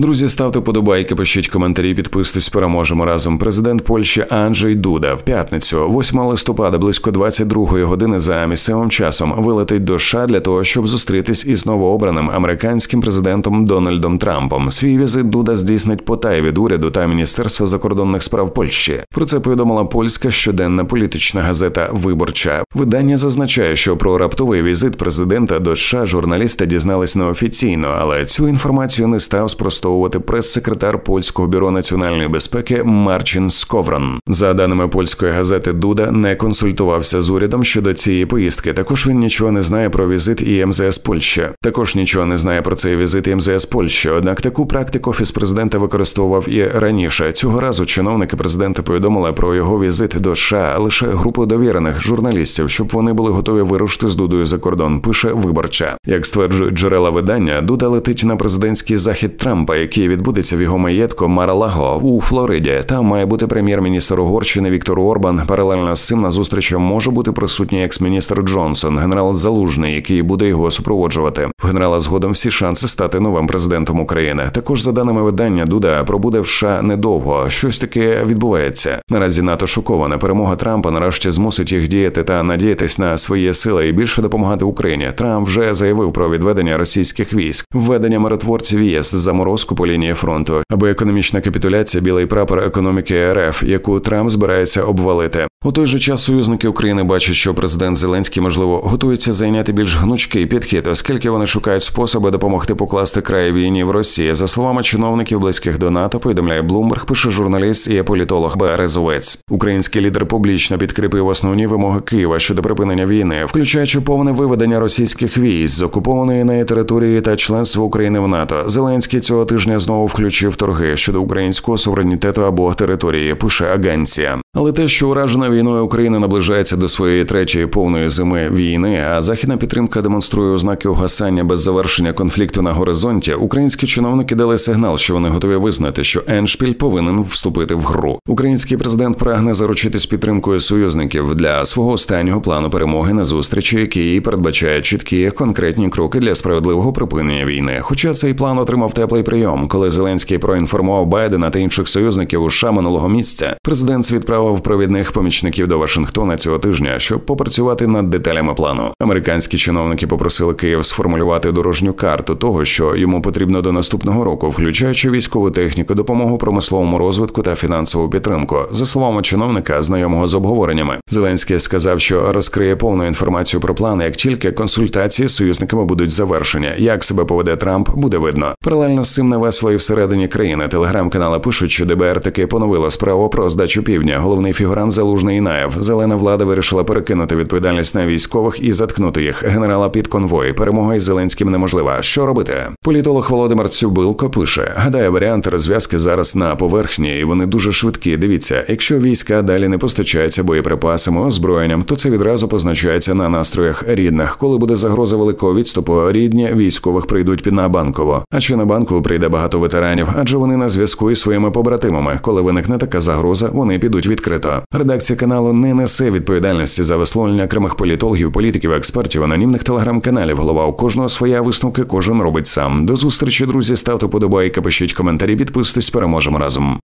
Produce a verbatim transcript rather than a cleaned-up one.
Друзі, ставте подобайки, пишіть коментарі, підписуйтесь, переможемо разом. Президент Польщі Анджей Дуда в п'ятницю, восьмого листопада, близько двадцять другої години за місцевим часом, вилетить до США для того, щоб зустрітись із новообраним американським президентом Дональдом Трампом. Свій візит Дуда здійснить потай від уряду та Міністерства закордонних справ Польщі. Про це повідомила польська щоденна політична газета «Виборча». Видання зазначає, що про раптовий візит президента до США журналісти дізнались неофіційно, але цю інформацію не став спростовувати прес-секретар Польського бюро національної безпеки Марчин Сковрон. За даними польської газети, Дуда не консультувався з урядом щодо цієї поїздки. Також він нічого не знає про візит і ем зе ес Польщі. Також нічого не знає про цей візит і ем зе ес Польщі. Однак таку практику Офіс президента використовував і раніше. Цього разу чиновники президента повідомили про його візит до США лише групу довірених журналістів, щоб вони були готові вирушити з Дудою за кордон, пише «Виборча». Як стверджують джерела видання, Дуда летить на президентський захід Трампа, який відбудеться в його маєтку Мар-а-Лаго у Флориді. Там має бути прем'єр-міністр Угорщини Віктор Орбан. Паралельно з цим на зустрічі може бути присутній екс-міністр Джонсон, генерал Залужний, який буде його супроводжувати. В генерала згодом всі шанси стати новим президентом України. Також, за даними видання, Дуда пробуде в США недовго. Щось таке відбувається. Наразі НАТО шокована. Перемога Трампа нарешті змусить їх діяти та надіятись на свої сили і більше допомагати Україні. Трамп вже заявив про відведення російських військ, введення миротворців в ЄС, заморозку по лінії фронту, або економічна капітуляція – білий прапор економіки ер еф, яку Трамп збирається обвалити. У той же час союзники України бачать, що президент Зеленський, можливо, готується зайняти більш гнучкий підхід, оскільки вони шукають способи допомогти покласти край війні в Росії. За словами чиновників, близьких до НАТО, повідомляє Bloomberg, пише журналіст і політолог Березовець. Український лідер публічно підкріпив основні вимоги Києва щодо припинення війни, включаючи повне виведення російських військ з окупованої нею території та членство України в НАТО. Зеленський цього тижня знову включив торги щодо українського суверенітету або території, пише Агенція. Але те, що уражена війною Україна наближається до своєї третьої повної зими війни, а західна підтримка демонструє ознаки угасання без завершення конфлікту на горизонті, українські чиновники дали сигнал, що вони готові визнати, що Ендшпіль повинен вступити в гру. Український президент прагне заручитись підтримкою союзників для свого останнього плану перемоги на зустрічі, який передбачає чіткі конкретні кроки для справедливого припинення війни. Хоча цей план отримав теплий прийом, коли Зеленський проінформував Байдена та інших союзників у США минулого місяця, президент відправив провідних помічників до Вашингтона цього тижня, щоб попрацювати над деталями плану. Американські чиновники попросили Київ сформулювати дорожню карту того, що йому потрібно до наступного року, включаючи військову техніку, допомогу промисловому розвитку та фінансову підтримку. За словами чиновника, знайомого з обговореннями, Зеленський сказав, що розкриє повну інформацію про план, як тільки консультації з союзниками будуть завершені. Як себе поведе Трамп, буде видно. Паралельно з цим невесело і всередині країни. Телеграм-канали пишуть, що де бе ер таки поновило справу про здачу півдня. Головний фігурант Залужний і Наєв. Зелена влада вирішила перекинути відповідальність на військових і заткнути їх. Генерала під конвой. Перемога із Зеленським неможлива. Що робити? Політолог Володимир Цюбилко пише: гадаю, варіанти розв'язки зараз на поверхні, і вони дуже швидкі. Дивіться, якщо війська далі не постачаються боєприпасами, озброєнням, то це відразу позначається на настроях рідних. Коли буде загроза великого відступу, рідні військових прийдуть під на Банково. А чи на Банково прийде багато ветеранів, адже вони на зв'язку із своїми побратимами. Коли виникне така загроза, вони підуть відкрито. Редакція каналу не несе відповідальності за висловлення окремих політологів, політиків, експертів, анонімних телеграм-каналів. Голова у кожного своя, висновки кожен робить сам. До зустрічі, друзі, ставте подобайки, пишіть коментарі, підписуйтесь, переможемо разом.